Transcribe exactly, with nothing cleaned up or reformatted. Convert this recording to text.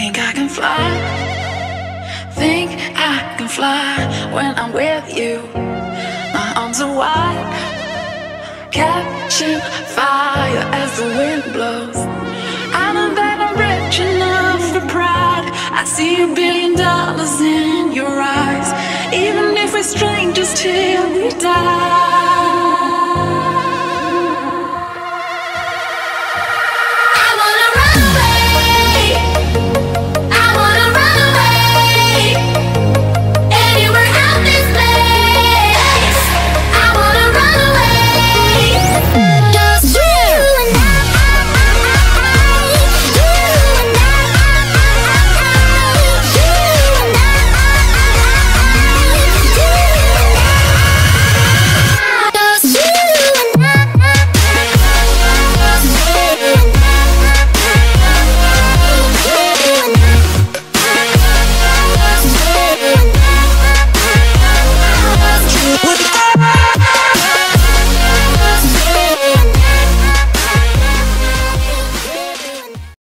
Think I can fly, think I can fly when I'm with you. My arms are wide, catching fire as the wind blows. I know that I'm rich enough for pride. I see a billion dollars in your eyes. Even if we're strangers till we die.